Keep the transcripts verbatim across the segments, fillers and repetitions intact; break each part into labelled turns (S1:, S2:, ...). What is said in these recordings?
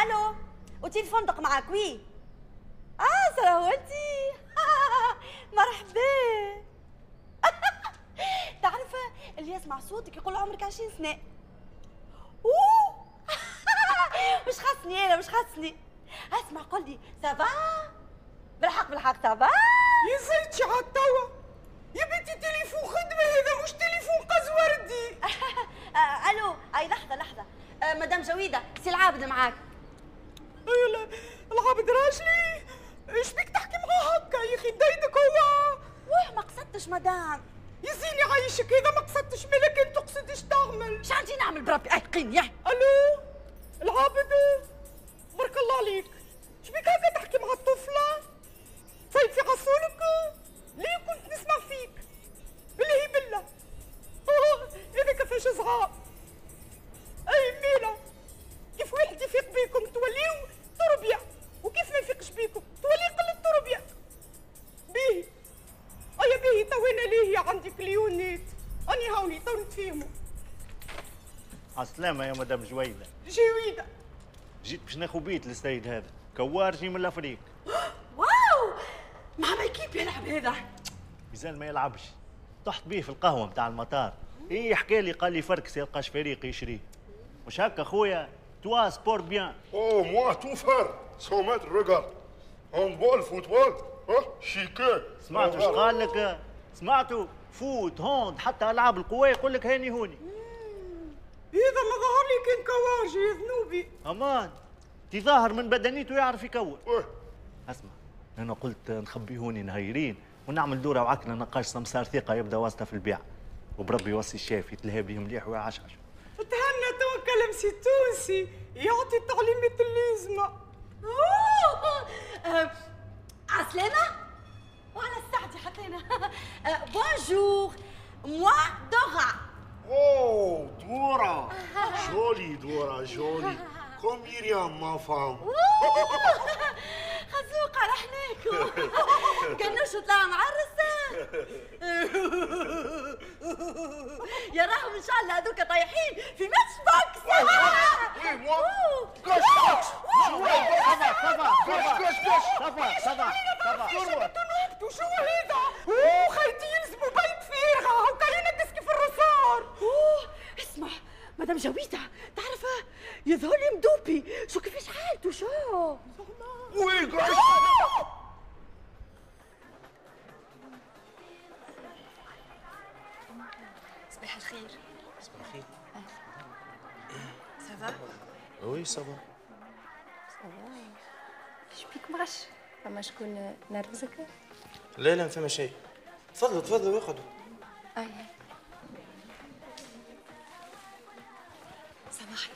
S1: الو اوتيل فندق معاك وي. اه سراوتي مرحبا. تعرف اللي يسمع صوتك يقول عمرك عشرين سنة. اوه مش خاصني انا، مش خاصني. اسمع قل لي سافا بالحق بالحق سافا
S2: يا زيتي على التوا يا بنتي تليفون خدمة هذا مش تليفون قزوردي.
S1: الو اي لحظة لحظة آه مدام جويدة سي العابد معاك.
S2: لا العابد راجلي ايش بيك تحكي معاه هكا يا اخي نديدك هو.
S1: واه ما قصدتش مدام.
S2: يا زيني عايشك هذا ما قصدتش مالك انت تقصد ايش تعمل؟
S1: ش عندي نعمل بربي ايقين يا
S2: الو العابد بارك الله عليك ايش بيك هكا تحكي مع الطفلة؟ طيب في عصولك ليه كنت نسمع فيك بالله بالله. هذا كيفاش صغار. اي ميلا كيف واحد يفيق بيكم توليو تربية وكيف ما يفيقش بيكم تولي قلة تربية. بيه ايا بيه تو انا ليه عندي كليونات اني هاوني تو نتفاهموا.
S3: عالسلامة يا مدام جويدة.
S2: جويدة
S3: جيت باش ناخذ بيت للسيد هذا كوارجي من الافريق.
S1: واو مع ما كيف يلعب هذا؟
S3: مازال ما يلعبش، طحت بيه في القهوة متاع المطار. ايه حكى لي قال لي فركس يلقاش فريق يشريه. مش هكا خويا؟ توا سبور بيان.
S4: Oh, moi, tout faire. cent mètres, regarde. Handball, football, hein, chiquet.
S3: سمعتوا ايش قال لك؟ سمعتوا؟ فوت هوند حتى العاب القوى يقول لك هاني هوني.
S2: هذا ما ظهر لي كان كواجي يا ذنوبي.
S3: امان تي ظاهر من بدنيته يعرف يكون.
S4: Ouais.
S3: اسمع انا قلت نخبي هوني نهيرين ونعمل دوره وعكنا نقاش سمسار ثقه يبدا واسطه في البيع وبربي يوصي الشاف يتلهى به مليح ويعشعش.
S2: تهنى تو كلمسي تونسي يعطي التعليمات اللازمة.
S1: عسلامة وعلى السعدي حتى أنا. بونجور موا دورا.
S4: Oh, Dora. Jolie, Dora, jolie. Comme Myriam, ma femme.
S1: خزوق على حناكو. كنوش طلع معرسة. يا راهم ان شاء الله هذوك طايحين في ماتش بوكس.
S4: Oui, moi. Cache, cache.
S3: صفا صفا
S4: Cache, cache, cache.
S3: صفا صفا صفا.
S2: تنوبتوا شو هذا؟ اوه خيتي يلزموا بيت فارغة هاكا ينقص كيف الرصار.
S1: اوه اسمع مدام جويدة تعرف يظهر لي مدوبي شو كيفاش حالته شو؟
S4: Oui, cache.
S1: صباح الخير.
S5: صباح الخير.
S1: سافا؟
S5: وي سافا.
S6: ايش بيك مغش؟ فما شكون نرفزك؟
S5: لا لا ما فما شيء. تفضلوا تفضلوا اقعدوا.
S6: اي
S1: سامحني.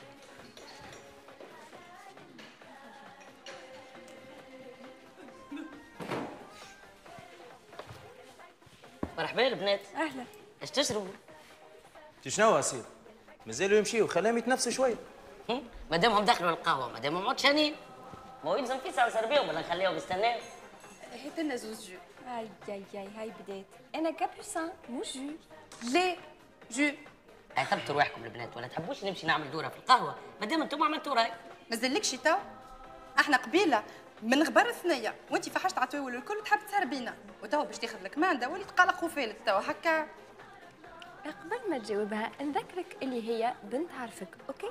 S7: مرحبا البنات.
S6: اهلا.
S7: اش تشربوا؟
S5: انت شنو اسير؟ مازالوا يمشيوا خليهم يتنفسوا شوي.
S7: مادامهم دخلوا القهوه مادامهم عطشانين ما يلزم في ساعه نسربيهم ولا نخليهم يستناو.
S6: هات لنا زوز جو. اي اي اي هاي بدات. انا كابوسان مو جو. ليه جو.
S7: اعتبتوا رواحكم البنات ولا تحبوش نمشي نعمل دوره في القهوه مادام انتم عملتوا راي.
S8: مازلكش تو احنا قبيله من غبر الثنيه وانت فحشت عطيول الكل تحب تسربينا وتوا باش تاخذ لك مانده وليت قلق خفالك توا هكا.
S6: قبل ما تجاوبها نذكرك اللي هي بنت عارفك اوكي.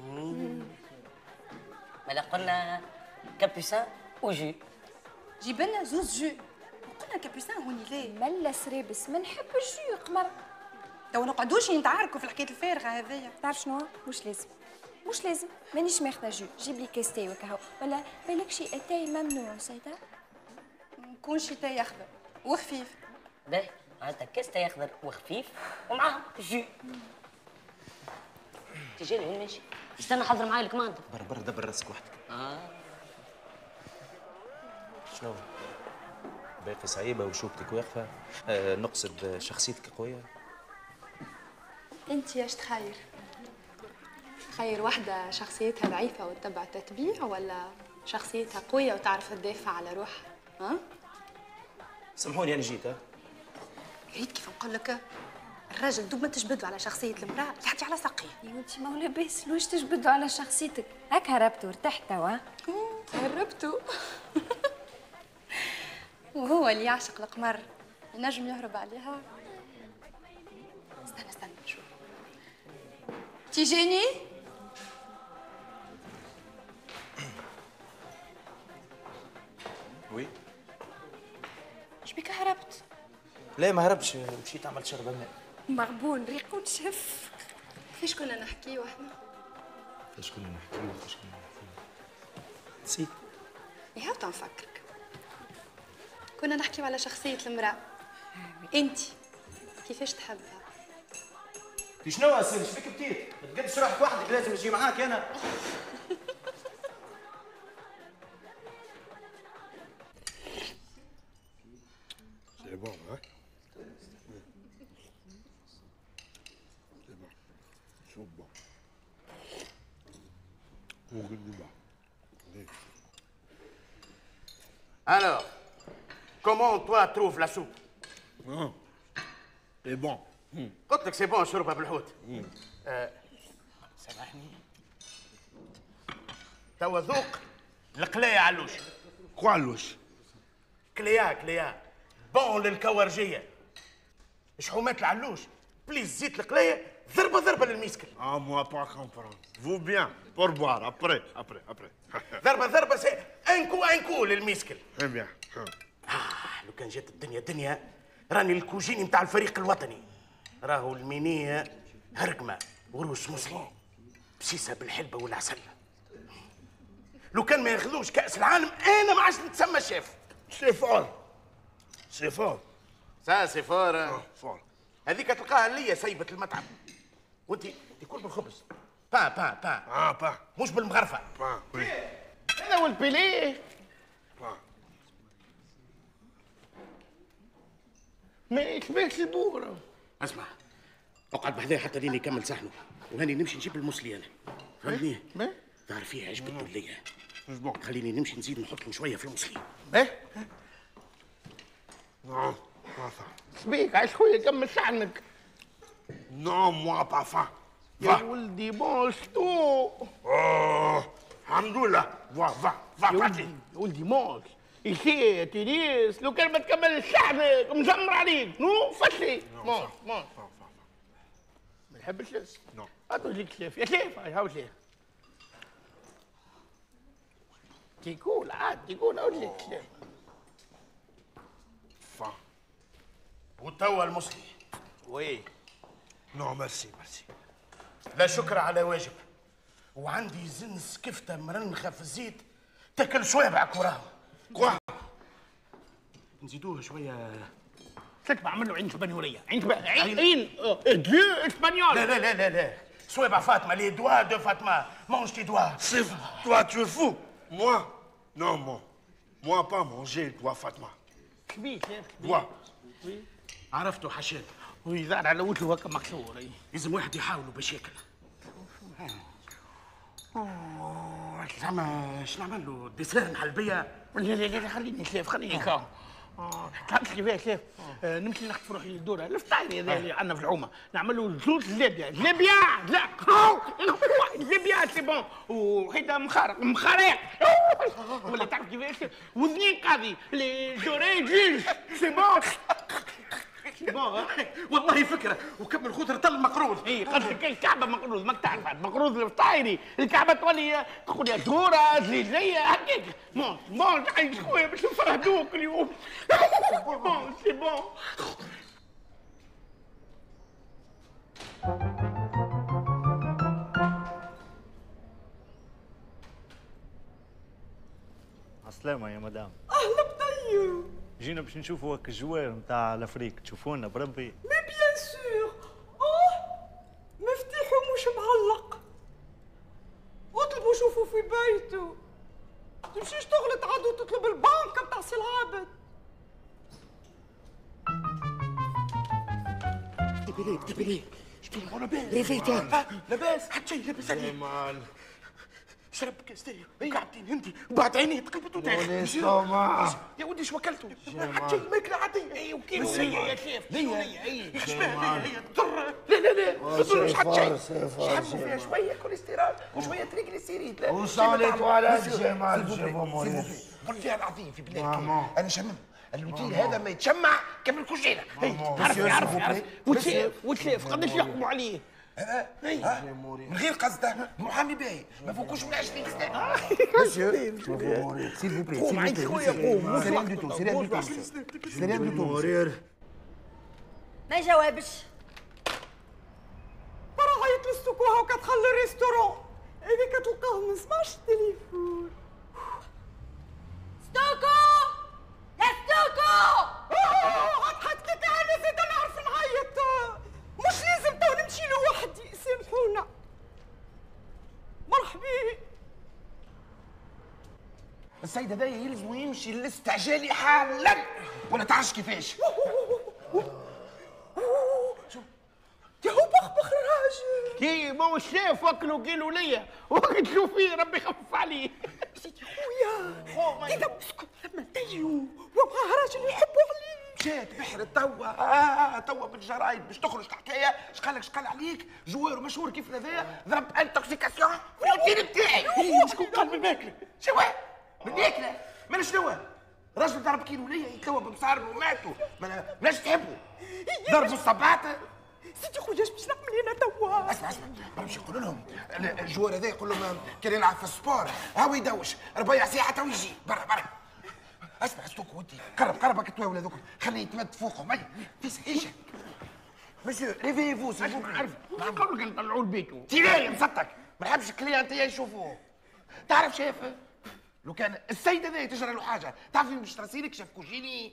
S7: مالا قلنا كابوسان وجو.
S8: جيب لنا زوز جو. قلنا كابوسان هوني ليه؟
S6: ملا سريبس ما نحب الجو قمر.
S8: تو نقعدوش نتعاركوا في الحكايه الفارغه هذيا.
S6: تعرف شنو مش لازم مش لازم مانيش ماخذه جو. جيب لي كاس تاي وكهو ولا بالك شي اتاي ممنوع سيدا.
S8: نكون شي تاي اخضر وخفيف.
S7: باهي معناتها كاس تاي اخضر وخفيف ومعاهم جو. تجيني وين ماشي؟ استنى حضر معايا الكماندة.
S5: برا برا دبر راسك وحدك.
S7: اه
S5: شنو؟ باقي صعيبه وشوكتك واقفه. آه نقصد شخصيتك قويه.
S9: انت ايش تخير؟ تخير واحدة شخصيتها ضعيفة وتتبع تتبيع ولا شخصيتها قوية وتعرف تدافع على روحها؟ ها؟
S5: سامحوني انا جيت. ها
S8: عيد كيف نقول لك الراجل دوب ما تجبدوا على شخصيه المراه يعطي على ساقيه.
S6: يا ودي ما هو لاباس لوش تجبدوا على شخصيتك هاك هربتوا ارتحت توا.
S8: هربتوا. وهو اللي يعشق القمر ينجم يهرب عليها. استنى استنى نشوف. تيجيني؟
S5: وي.
S8: شبيك هربت؟
S5: لا ما هربش، مشيت عملت شربة ماء.
S8: مغبون ريق ونشف. كيفاش كنا نحكيو احنا؟
S5: كيفاش كنا نحكيو كيفاش كنا نحكيو؟ نسيت.
S8: يا هاو تنفكرك. كنا نحكيو على شخصية المرأة. انت كيفاش تحبها؟
S5: انت شنو اسير ايش فيك بتيت؟ ما تقدش روحك وحدك، لازم نجي معاك انا.
S4: C'est bon, hein? C'est bon. C'est bon. On regarde du bas. Allez.
S10: Alors, comment toi trouves la soupe?
S4: Ah, c'est bon.
S10: قلت لك سي بون شربها بالحوت. آه، سامحني. توا ذوق القلاية علوش.
S4: كوا علوش؟
S10: كليا كليا بون للكورجية. شحومات العلوش بليز زيت القلاية ضربة ضربة للميسكل.
S4: Ah, moi pas comprendre. Vous bien, pour boire, après, après, après.
S10: ضربة ضربة سي ان كو ان كو للميسكل.
S4: Très bien.
S10: آه لو كان جات الدنيا دنيا راني الكوجيني نتاع الفريق الوطني. راهو المينية هرقمة وروس مسلم بسيسة بالحلبة والعسل. لو كان ما ياخذوش كأس العالم أنا ما عادش نتسمى شيف.
S4: C'est fort. C'est fort.
S10: سا سي فور.
S4: Ah, fort.
S10: هذيك تلقاها ليا سيبة المطعم. وانت تاكل بالخبز. با با با.
S4: Ah, pas.
S10: مش بالمغرفة.
S4: Pas, oui.
S10: هذا هو البيليه.
S4: Pas.
S10: ما يشبهش البورة. اسمع اقعد بحذاه حتى لين يكمل صحنه وهاني نمشي نجيب الموسلي انا. فهمتني؟ تعرف فيه عجبته الليا.
S4: C'est bon.
S10: خليني نمشي نزيد نحط له شويه في الموسلي.
S4: ايه؟ Non, pas ça.
S10: شبيك عايش خويا كمل صحنك.
S4: Non, moi pas faim.
S10: يا ولدي بون شتو.
S4: Oh, الحمد لله. Va, va, va,
S10: يا
S4: vas-y.
S10: ولدي يا ولدي موت. يسير تريس لو كان ما تكمل صحنك مزمر عليك نو فشي. موت موت. ما نحبش لس.
S4: Non.
S10: هاتوا ليك شيف يا شيف هاي هاو شيف. تيكول عاد تيكول اقول لك شيف.
S4: Faim.
S10: وتوا المصلي.
S4: Oui. Non, merci, merci.
S10: لا شكر على واجب. وعندي زنس كفته مرنخه في الزيت تاكل شوابعك وراها.
S4: كوا.
S10: نزيدوه شويه.
S2: شك بعمل له عين اسبانيوليه عين سب- عين عين ديو اسبانيول.
S10: لا لا لا لا لا صوابع فاطمه لي دوا دو فاطمه مونج تي دوا.
S4: C'est toi, tu es fou. Moi? Non, moi. Moi pas manger, toi, Fatma.
S2: كبير شيخ
S10: دوا. عرفتوا حشاد.
S2: ويزعل على وجهه هكا مكسور. أي.
S10: لازم واحد يحاولوا باش ياكل. زعما اش نعمل له ديسير محلبيه؟
S2: لا لا لا خليني شيف خليني كاو. اه تعرف كيفاش شيف؟ آه نمشي نحط في روحي الدوره الفطاير هذا اللي عندنا في العومه نعمل له زوز جلابيا جلابيا لا هاو جلابيا سي بون وحيده مخارق مخارق ولا تعرف كيفاش واثنين قاضي لي جوري جيج سي بون سي بون
S10: والله فكره وكمل خضره طل مقروض.
S2: اي قصدك الكعبه مقروض ماك تعرف مقروض الفطايري الكعبه تولي تقول يا دوره زليزيه هكاك بون بون تعيش خويا باش نفرهدوك اليوم بون سي بون.
S3: عالسلامة يا مدام.
S2: اهلا بطيب.
S3: جينا باش نشوفوا هاك الجوار نتاع الافريق تشوفونا بربي.
S2: مي بيان سور. اه مفتاحه مش معلق. اطلبوا شوفوا في بيته. تمشيش تغلط عاد وتطلب البنك نتاع سي العابد.
S10: اكتبي ليه اكتبي ليه شبيه مو لاباس ريفيتان لاباس حتى شي لاباس عليك. شرب كاس تاي قاعدين انت وبعد عينيه تقلبت وتاخذ يا ودي اش وكلته حتى الماكله عاديه اي وكيلو هي يا شيف ليا هي شباب هي تضر لا لا لا ما تضرش حتى شيء شحموا فيها شويه كوليسترول وشويه تريغليسيريد لا
S11: وصالي تواليت جمال جيبهم
S10: بالله العظيم في بالله انا شمم الوتيل هذا ما يتشمع كم الكوجينه عرف يعرف يعرف وتليف وتليف قداش يحكموا عليه هذا من غير قصده محامي باهي ما فوقوش من عشرين سنه
S11: مسيو سيل فو بلي
S10: قوم عندي خويا قوم
S11: سيريان دو تو سيريان دو تو سيريان دو تو
S1: ما جاوبش
S2: برا عيط للسكوها وكتخلي الريستورون هذيك كتلقاه ما سمعش التليفون
S1: ستوكو يا ستوكو
S2: غتحط لك انا زيد نعرف نعيط مش لازم تو نمشي لوحدي سامحونا مرحبا
S10: السيد هذا يلزم يمشي للاستعجالي حالا ولا تعرفش كيفاش
S2: يا هو بخبخ الراجل
S10: كي ما هو الشيف وكلوا قالوا ليا وقتلوا فيه ربي يخفف عليه
S2: سيدي خويا اذا اسكت لما تجيو ومعاه راجل يحبوا عليه
S10: مشات بحر توا آه توا بالجرايد باش تخرج الحكايه شقالك شقال عليك جوار مشهور كيف هذايا ضرب انتوكسيكاسيون في الوتيل بتاعي شكون قال من ماكله شوا من ماكله مالا شنو راجل ضرب كيلو ليا يتلوى بمصار وماتوا ما ماش تحبوا ضربوا الصباطه
S2: سيدي خويا اش باش نعمل انا توا
S10: اسمع اسمع نمشي نقول لهم الجوار هذا يقول لهم كان يلعب في السبور هاو يدوش ربيع ساعه تو يجي برا برا اسمع ستوكو انت قرب قرب هكا توا ولادوك خليه يتمد فوقهم هيا في صحيشه مسيو ريفي فو سي فو عارف نقول لك نطلعوا لبيتو تيلاي مسطك ما نحبش الكليانت يشوفوه تعرف شاف لو كان السيد هذا تجرى له حاجه تعرف باش ترسيلك شاف كوجيني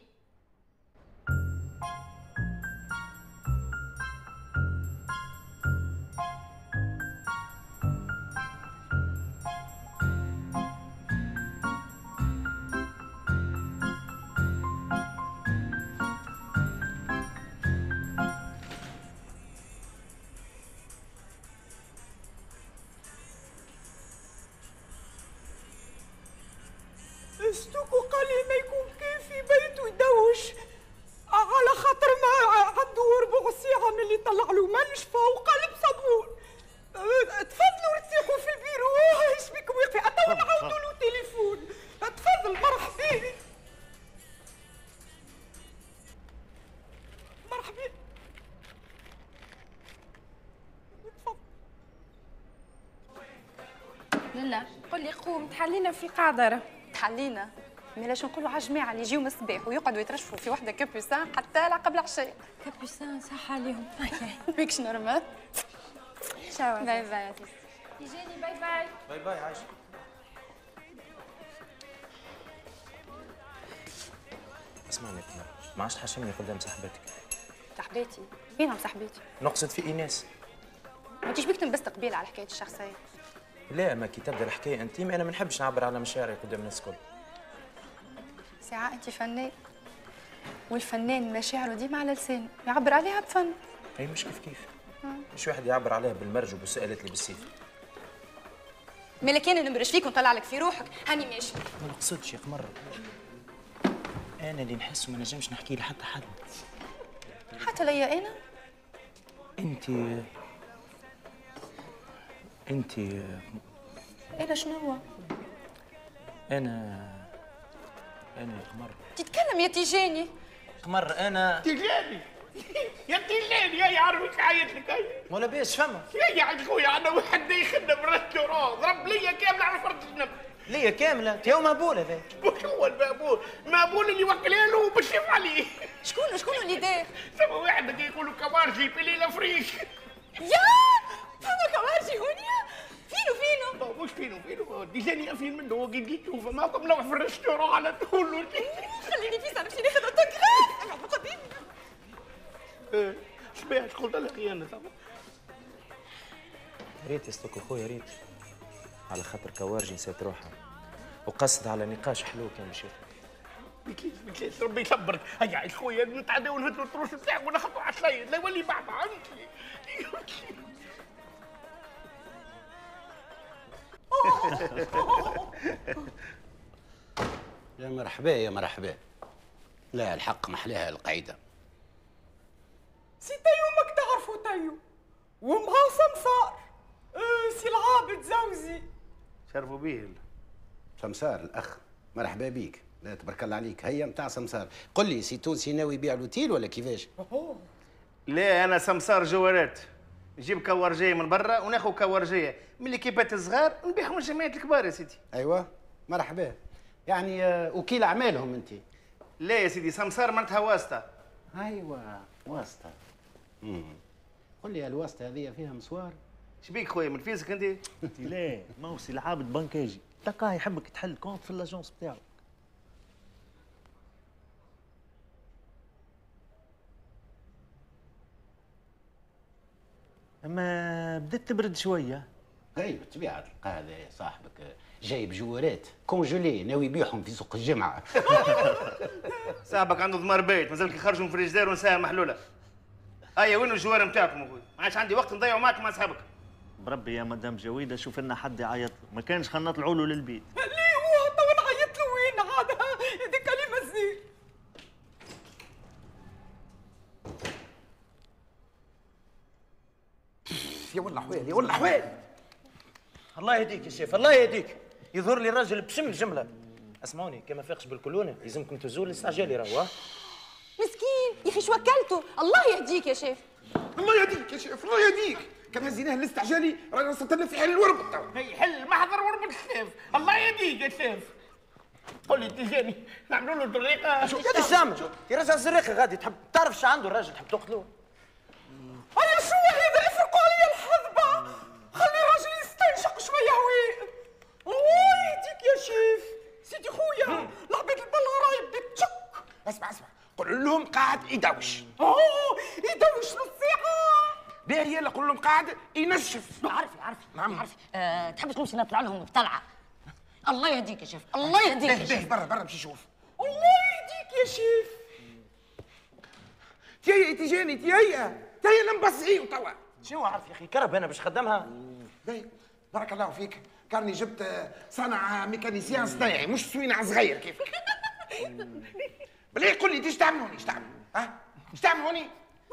S2: ستوكو قال لي ما يكون كان في بيته يدوش على خاطر ما عنده ربع ساعة من اللي طلع له منشفة وقلب صابون تفضلوا ارتاحوا في البيرو ايش بيكم واقفين توا نعاودوا له تليفون تفضل مرحبا مرحبا
S6: لا قل لي قوم تحلينا في القاعدة تحلينا مالاش نقولوا على الجماعه اللي يجيو من الصباح ويقعدوا يترشفوا في وحده كابوسان حتى قبل العشاء كابوسان صح عليهم بيكش نورمال شاو باي باي يا سيدي يجيني باي باي
S5: باي باي عايشه اسمعني كمان ما عادش تحشمني قدام صاحبتك
S6: صاحبتي فينهم صاحبتي
S5: نقصد في ايناس
S6: ما تجيش بيك تنبسط قبيله على حكايه الشخصيه
S5: لا ما كي تبدا الحكايه انتيم انا ما نحبش نعبر على مشاعري قدام الناس الكل
S6: ساعة انت فنان والفنان مشاعره ديما على لسانه يعبر عليها بفن
S5: اي مش كيف كيف مش واحد يعبر عليها بالمرج وبالسؤالات اللي بالسيف
S6: مالا كان نمرش فيك ونطلع لك في روحك هاني ماشي
S5: ما نقصدش يا قمر انا اللي نحس وما نجمش نحكي لحتى حد
S6: حتى ليا انا
S5: انت انت
S6: انا شنو هو
S5: انا انا يا قمر
S6: تتكلم يا تيجاني
S5: قمر انا
S10: تيجاني يا تيجاني يا يعرفك عيط لك هيا
S5: ولا بيش فما
S10: يا يا خويا انا واحد يخدم ريستورون ضرب ليا كامله على فرد الجنب
S5: ليا كامله يا مهبول هذا
S10: وش هو المهبول؟ مهبول اللي وكله له باش يف عليه
S6: شكون شكون اللي دار؟
S10: سما واحد يقولوا كمارجي بيلي لافريك
S6: يا فما كمارجي هونيا فينو فينو
S10: مش فينو فينو ديجاني افين منه هو قد يشوفه ماكم نروح في الريستورون على طول
S6: خليني في نمشي ناخذ اوتوغراف قديم
S10: ايه شبيه اش قلت لك انا صافي
S5: ريت يستوكو خويا ريت على خاطر كوارجي نسيت روحها وقصد على نقاش حلو كان باش يخرج
S10: بكيس بكيس ربي يصبرك هيا خويا نتعداو نهدوا التروس بتاعك وناخذوا على الشاي لا يولي بعد عندي
S12: يا مرحبا يا مرحبا. لا الحق محلاها القعيده.
S2: سي تيو ماك تعرفوا تيو ومعاه سمسار. اه سي العابد زوزي.
S10: شرفوا بيه.
S12: سمسار الاخ مرحبا بيك. لا تبارك الله عليك. هيا متاع سمسار. قل لي سي تونسي ناوي يبيع لوتيل ولا كيفاش؟
S10: لا انا سمسار جوارات. نجيب كورجيه من برا وناخذ كورجيه من الكيبات الصغار ونبيعهم للجمعيات الكبار يا سيدي.
S12: ايوه مرحبا. يعني وكيل اعمالهم انت؟
S10: لا يا سيدي سمسار معناتها واسطه.
S12: ايوه واسطه. امم قل لي الواسطه هذه فيها مسوار؟
S10: شبيك خويا من فيسك انت؟
S3: انت لا موسي العابد بنكاجي تلقاه يحبك تحل كونت في الاجونس بتاعه. اما بدات تبرد شويه.
S12: اي بالطبيعه تلقى هذا صاحبك جايب جوارات كونجولي ناوي يبيعهم في سوق الجمعه.
S10: صاحبك عنده ضمار بيت مازال يخرجوا من فريجدار ونساها محلوله. ايا وين الجوار نتاعكم اخويا؟ ما عادش عندي وقت نضيعوا معكم مع اصحابك.
S3: بربي يا مدام جويده شوف لنا حد يعيط له، ما كانش خلينا نطلعوا له للبيت.
S2: ليه هو تو نعيط له وين عاد؟ هذه كلمه زين.
S11: يا والله حوال يا والله حوال.
S5: الله يهديك يا شيف الله يهديك. يظهر لي الراجل بسم الجمله. اسمعوني كما فاقش بالكلونه يلزمكم تزول الاستعجالي راهو.
S6: مسكين يا اخي شو وكلته. الله يهديك يا شيف.
S11: الله يهديك يا شيف الله يهديك. كان هزيناه الاستعجالي رانا وصلت لنا في حل الوربط تو.
S10: هي حل المحضر وربط الشيف. الله يهديك يا شيف. قول لي تجاني نعملوا له طريقه.
S5: يا دي سامي يا رجل الزريقه غادي تحب تعرف شو عنده الراجل تحب تقتلوه.
S2: أنا شو هذا يفرقوا عليا الحذبة. خلي الراجل يستنشق شويه هواء. الله يهديك يا شيف. سيدي خويا العباد البلا راهي بدات تشك.
S11: اسمع اسمع قول لهم قاعد يدوش.
S2: اوه يدوش نص ساعه.
S11: باهي يلا قول لهم قاعد ينشف.
S7: عارفه عارفه
S11: نعم
S7: عارفه. أه تحب تمشي نطلع لهم بطلعه. الله يهديك يا شيف الله يهديك يا شيف.
S11: برا برا باش يشوف.
S2: الله يهديك يا شيف.
S11: تيا تجاني تيا تيا نبصعي توا.
S5: شنو عارف يا اخي كرب انا باش خدمها.
S11: باهي بارك الله فيك. كاني جبت صنع ميكانيسيان صناعي مش سوينع صغير كيفك. بالله قول لي ايش تعملوا هوني ايش تعملوا؟ ها؟ ايش تعملوا هوني؟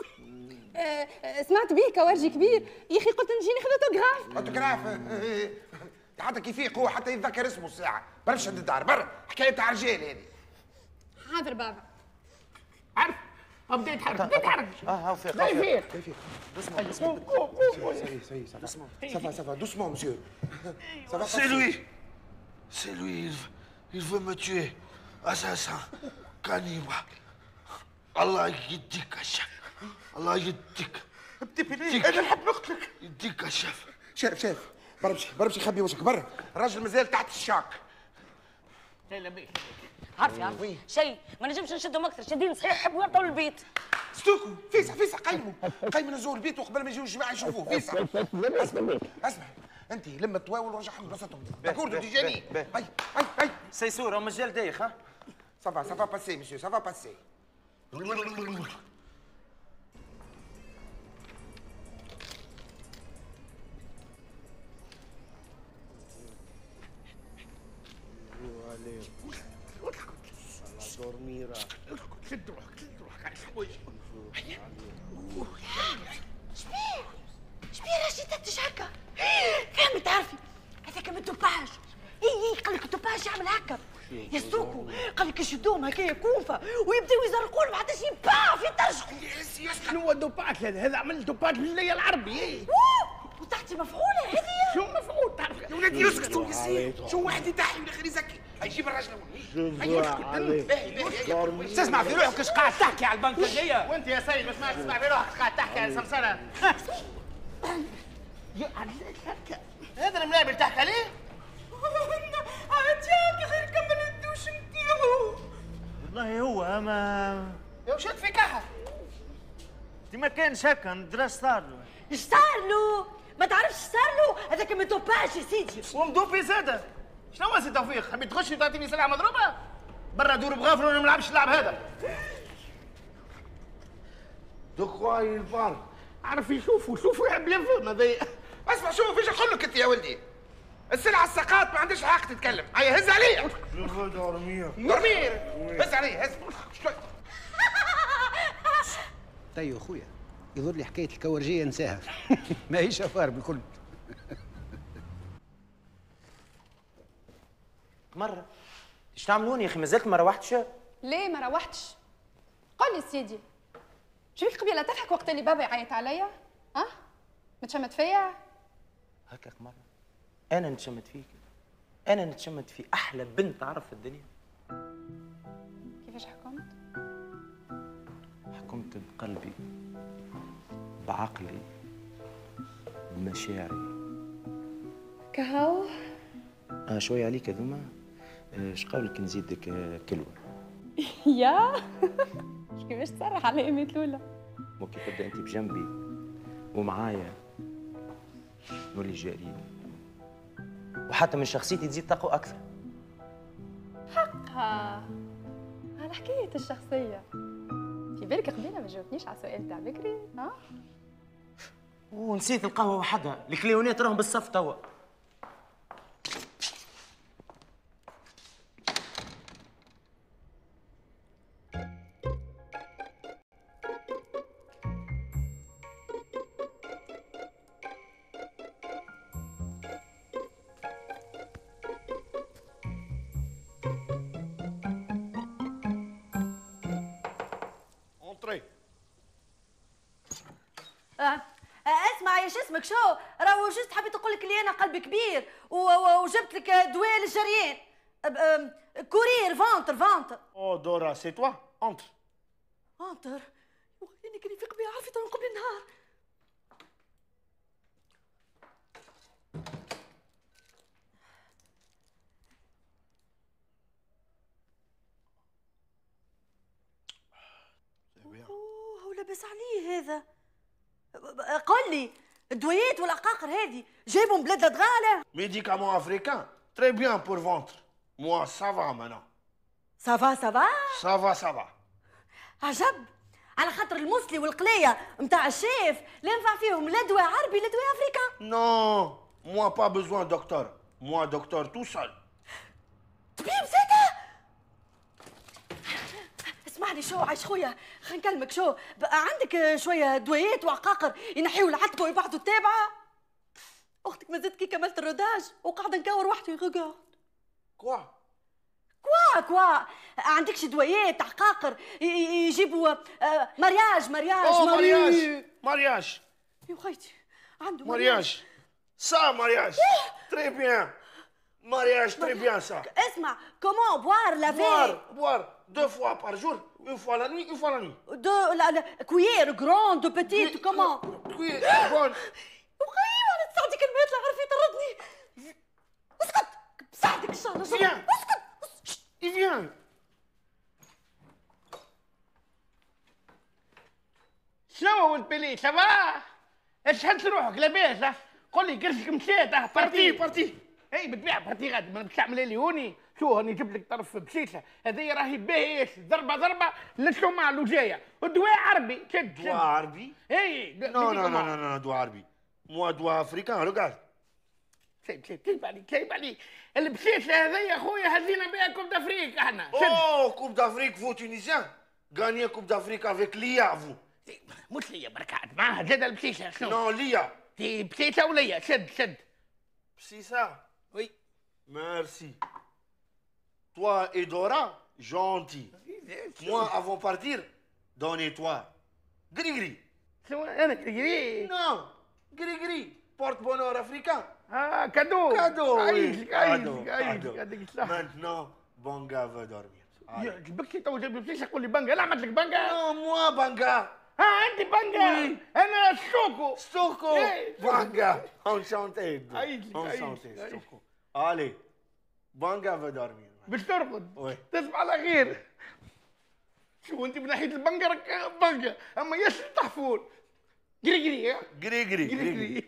S6: سمعت بيه كورجي كبير يا اخي قلت نجي ناخذ اوتوغراف.
S11: اوتوغراف حتى كيف يقوى حتى يتذكر اسمه الساعه. برا شد الدار برا حكايه تاع رجال هذه.
S6: حاضر بابا.
S10: عارف بدي يتحرك بدي يتحرك.
S5: اه ها فيق
S10: لا يفيق.
S11: Ça va, ça va, doucement, monsieur. Ça va.
S4: C'est lui. C'est lui. Il, il veut me tuer. Assassin. Cannibale. Allah يديك يا شيف. الله يديك.
S11: ابتي ليه؟ انا نحب نقتلك.
S4: يديك يا شيف.
S11: شاف شاف برا امشي برا امشي خبي وجهك برا. الراجل مازال تحت الشاك.
S7: لا لا بيه عارفه عارفه شيء ما نجمش نشدهم اكثر شادين صحيح يحبوا يرطوا البيت.
S11: ستوكو فيسع فيسع قيموا قيموا نزور البيت وقبل ما يجيو الجماعه يشوفوه. فيسع اسمع اسمع انت لما تواول ورجعهم بلاصتهم. داكور تجاني. هاي هاي هاي
S5: سيسور او مجال دايخ ها.
S11: سافا سافا باسي مسيو سافا باسي.
S4: دورميرا شد روحك شد روحك على الحوايج.
S1: شبيه؟ شبيه راشي تفتش هكا؟ فهمت عارفي هذاك من الدوباج. اي اي قال لك الدوباج يعمل هكا يا سوكو. قال لك يشدوهم هكايا كوفه ويبداو يزرقوا لهم حتى شي باف يترشقوا.
S10: شنو هو الدوباج هذا؟ هذا عمل دوباج بالليل العربي.
S1: وتحتي مفعوله هذه.
S10: شو مفعول تعرف؟
S11: يا ولادي اسكتوا يصير شو واحد يتحي ولا غير يزكي. هيجيب الراجل هوني. باهي باهي
S10: تسمع في روحك ايش قاعد تحكي على البنكاجيه؟ وانت يا سيد مش ما تسمع في روحك قاعد تحكي على سمسره. هذا الملابل تحكي عليه؟
S2: عاد يا غير كمل الدوش نتاعو.
S3: والله هو ما
S10: يا وشد في كحل.
S3: دي ما كانش هكا ندرس صار له.
S1: ايش صار له؟ ما تعرفش ايش صار له؟ هذاك من الدوباج يا سيدي.
S10: ومدوبي زاده. شنو هو سي توفيق؟ حبيت تخشي وتعطيني سلعه مضروبه؟ برا دور بغافل وانا ما نلعبش اللعب هذا.
S4: دكوا يبار.
S10: عارف يشوفوا شوفوا يحب يفهم هذايا.
S11: اسمع شوف ايش نقول لك انت يا ولدي. السلعه السقاط ما عندهاش حق تتكلم. هيا هز عليه.
S4: جو دورمير.
S11: دورمير. هز عليه هز.
S12: طيب اخويا يظهر لي حكايه الكورجيه نساها. ماهيش افار بالكل.
S5: مرة ايش تعملون يا اخي؟ مازلت ما روحتش؟
S8: ليه ما روحتش؟ قل لي سيدي، شبيك قبيله تضحك وقت اللي بابا يعيط عليا؟ ها؟ متشمت فيا؟
S5: هكاك مرة أنا نتشمت فيك، أنا نتشمت في أحلى بنت تعرف في الدنيا.
S8: كيفاش حكمت؟
S5: حكمت بقلبي، بعقلي، بمشاعري.
S8: كهو؟
S5: آه شوية عليك هذوما. اش قولك نزيدك كلوة؟
S8: يا اش كيفاش تصرح على ايمي الاولى؟
S5: ممكن تبدا انت بجنبي ومعايا نولي جارين، وحتى من شخصيتي تزيد تقوى اكثر.
S8: حقها على حكايه الشخصيه، في بالك قبيله ما جاوبتنيش على السؤال تاع بكري؟ ها؟
S5: ونسيت القهوه وحدها، الكليونات راهم بالصف توا.
S1: آه. اسمع يا شو اسمك شو راهو جست حبيت نقول لك اللي انا قلبي كبير وجبت لك دواء للجريان كورير فانتر فانتر.
S4: او دورا سي توا انتر
S1: انتر. اني كني في قبيله عرفت من قبل النهار. اوه هو لاباس عليه هذا. قل لي الدويات والعقاقر هذه جايبهم بلاد الادغاله؟
S4: ميديكامون افريكان تري بيان بور فونتر. موا سافا مانا.
S1: سافا سافا
S4: سافا سافا.
S1: عجب على خاطر المسلي والقليه نتاع الشيف لا ينفع فيهم لا دواء عربي لا دواء افريكان.
S4: نو موا با بيزوان دكتور. موا دكتور تو سول.
S1: طبيب زاده؟ اسمعني شو عايش خويا خلينا نكلمك شو بقى عندك شويه دويات وعقاقر ينحيوا العتبه ويبعثوا التابعه؟ اختك ما زدت كي كملت الروداج وقاعده نكور وحدي غقعد.
S4: كوا
S1: كوا كوا عندكش دويات عقاقر يجيبوا مرياج مرياج
S4: او مرياج مرياج
S1: يا خيتي عنده
S4: مرياج سا مرياج تري بيان mariage très bien ça.
S1: اسمع comment boire la veille.
S4: boire boire deux fois par jour, une fois la nuit, une fois la nuit.
S1: deux la, la cuillère grande petite oui, comment
S4: cuillère grande.
S1: وخيي وانا تصدق كلمات لا عرفي طردني. اسكت بساعدك ان شاء الله.
S4: viens
S1: اسكت
S4: il vient.
S10: شنو ولد بيلي سافا؟ ايش شحال روحك لاباس؟ قول لي كرشك مشيت
S4: بارتي بارتي.
S10: اي بالطبيعه بارتي غادي ما نمشي نعمل لي هوني. شو هاني جبت لك طرف بشيشه هذه راهي باهيش ضربه ضربه للشمع الوجايه ودواء عربي. شد شد
S4: دواء عربي؟
S10: اي
S4: نو نو نو نو دواء عربي. موا دواء افريكان ريغارد.
S10: شد شد كيف عليك كيف عليك البشيشه هذه خويا هزينا بها كوب دافريك احنا.
S4: اوه كوب دافريك فو تونيزيان غاني كوب دافريك افيك ليا فو.
S10: مش ليا بركات معاها زاد البشيشه شنو؟
S4: نو ليا.
S10: تي بشيشه وليا شد شد.
S4: بسيسا. وي. Merci. Toi et Dora, gentil. Moi, avant de partir, donnez-toi. Gris-gris.
S10: أنا gris-gris.
S4: Non, gris-gris. Porte-bonheur africain.
S10: Ah, cadeau.
S4: Cadeau, oui.
S10: Cadeau,
S4: cadeau. Maintenant, Banga veut dormir.
S10: جبكتي تو جايب لي تقول لي بانجا. لا عملت لك بانجا.
S4: Non, moi, Banga.
S10: ها أنت بانجا. أنا ستوكو.
S4: ستوكو. Banga. Enchanté. Enchanté, Stoko. Allez. بانجا veut dormir.
S10: باش ترقد؟
S4: وي.
S10: تصبح على خير. شو انت من ناحيه البنجا راك بنجا اما ياسر تحفون. قري قري
S4: قري قري
S10: قري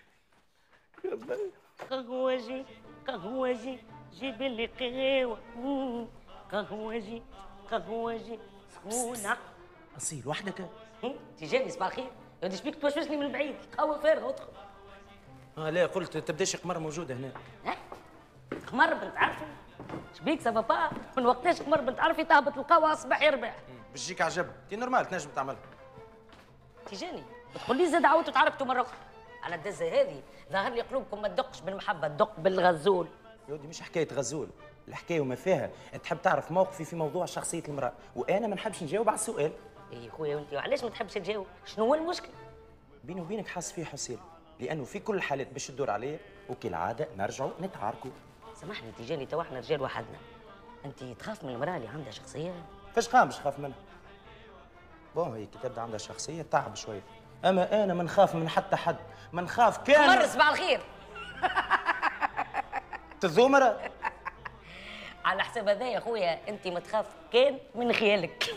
S7: قهوجي قهوجي جيب لي قهوه قهوجي قهوجي سخونه.
S5: اصيل وحدك؟
S7: تجاني صباح الخير. يا ودي شبيك توشوشني من بعيد؟ قهوه فارغه ادخل.
S5: اه لا قلت تبداش قمر موجوده هنا.
S7: ها؟ قمر بنت عرفي؟ شبيك سافا؟ من وقتاش قمر بنت عرفي تهبط القهوه اصبح يربح؟
S5: باش يجيك عجب، تي نورمال تنجم تعملها.
S7: تيجاني تقول لي زاد عاودتوا تعرفتوا مره اخرى على الدزه هذه، ظهر لي قلوبكم ما تدقش بالمحبه، تدق بالغزول.
S5: يا ودي مش حكايه غزول، الحكايه وما فيها، تحب تعرف موقفي في موضوع شخصيه المراه، وانا ما نحبش نجاوب على السؤال.
S7: اي خويا وانت علاش ما تحبش تجاوب؟ شنو هو المشكل؟
S5: بيني وبينك حاس فيه حسين، لانه في كل الحالات باش تدور عليا وكالعاده نرجعوا نتعاركوا.
S7: سامحني تيجاني تو احنا رجال وحدنا، انت تخاف من المراه اللي عندها شخصيه؟
S5: فاش قام باش خاف منها؟ بون هي كي تبدا عندها شخصيه تعب شويه، اما انا ما نخاف من حتى حد، ما نخاف كان
S7: مر صباح الخير.
S5: تزومره
S7: على حساب هذا يا خويا انت ما تخاف كان من خيالك.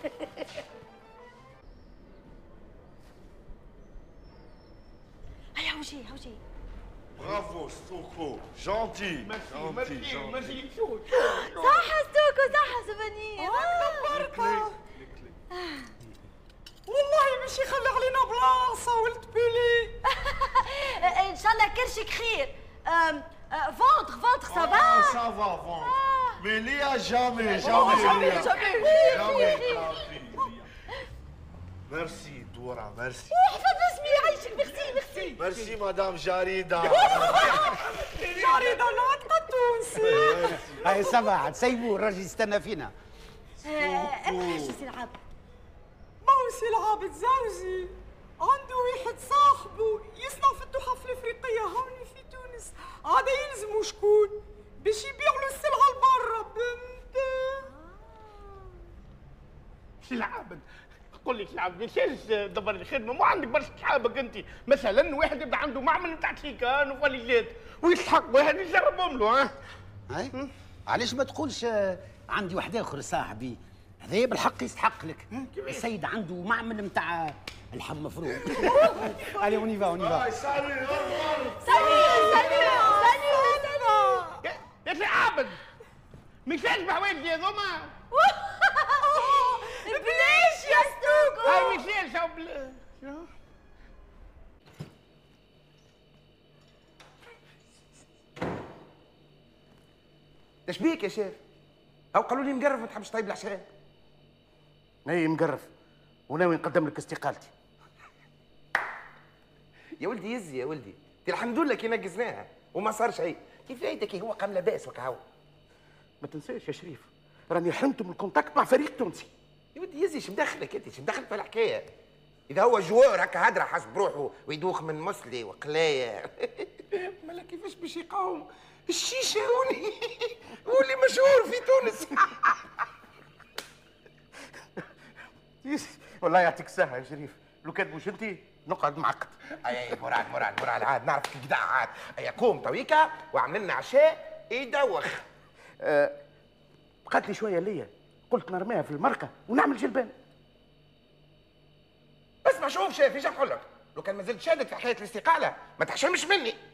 S7: هيا وجهي وجهي.
S4: برافو ستوكو، جونتي جونتي جونتي.
S1: صح ستوكو صح سبانية.
S2: بركة. والله باش يخلي علينا بلاصة ولد بيلي.
S1: ان شاء الله كرشك خير. فونتر فونتر سافا.
S4: سافا فونتر. Mais Léa, jamais, jamais,
S1: jamais,
S4: Léa.
S1: jamais.
S4: Jamais, jamais. Merci, Dora, merci.
S1: احفظ اسمي يعيشك. ميرسي ميرسي.
S4: Merci, Madame Jarida.
S2: جريدة ناطقة تونسي.
S12: هاي سافا عاد سيبوه الراجل يستنى فينا.
S1: ابقى سي العاب.
S2: ما هو سي العابد زوجي عنده واحد صاحبه يصنع في التحف الافريقيه هون في تونس، عاد يلزمو شكون باش يبيع له السلعه لبرا. بنت
S10: سي العابد قول لي سي العابد ليش دبر الخدمه؟ مو عندك برشا صحابك انت، مثلا واحد يبدا عنده معمل نتاع تيكان وفاليجات ويستحق واحد يجربهم له. ها
S12: هاي علاش ما تقولش عندي واحد اخر صاحبي هذا بالحق يستحق لك. السيد عنده معمل نتاع اللحم مفروم. علي اوني فا اوني فا.
S4: سالي
S1: سالي سالي سالي.
S10: يا سي عابد مش يشبه والدي هذوما.
S1: بلاش يا ستوكو.
S10: هاي مثال شو بلا
S11: ايش بيك يا شيخ؟ او قالوا لي مقرف ما تحبش طيب العشاء.
S10: اي مقرف وناوي نقدم لك استقالتي.
S11: يا ولدي يزي يا ولدي، انت الحمد لله كي نقزناها وما صار شيء، كيف فايدك هو قام لاباس وكهو.
S10: ما تنساش يا شريف راني حرمت من الكونتاكت مع فريق تونسي.
S11: يا ولدي يزي ايش مدخلك انت؟ ايش مدخلك في الحكايه؟ اذا هو جوار هكا هدره حسب روحه ويدوخ من مسلي وقلايه. مالا كيفاش باش يقاوم الشيشاوني واللي مشهور في تونس.
S10: والله يعطيك الصحة يا شريف، لو كان مش انت نقعد معقد.
S11: اي مراد مراد مراد عاد نعرفك كدا عاد. اي قوم تويكا وعمل لنا عشاء يدوخ.
S10: أه بقات لي شوية ليا، قلت نرميها في المركة ونعمل جلبان.
S11: اسمع شوف شايف ايش نقول لك، لو كان ما زلت شادد في حكاية الاستقالة ما تحشمش مني.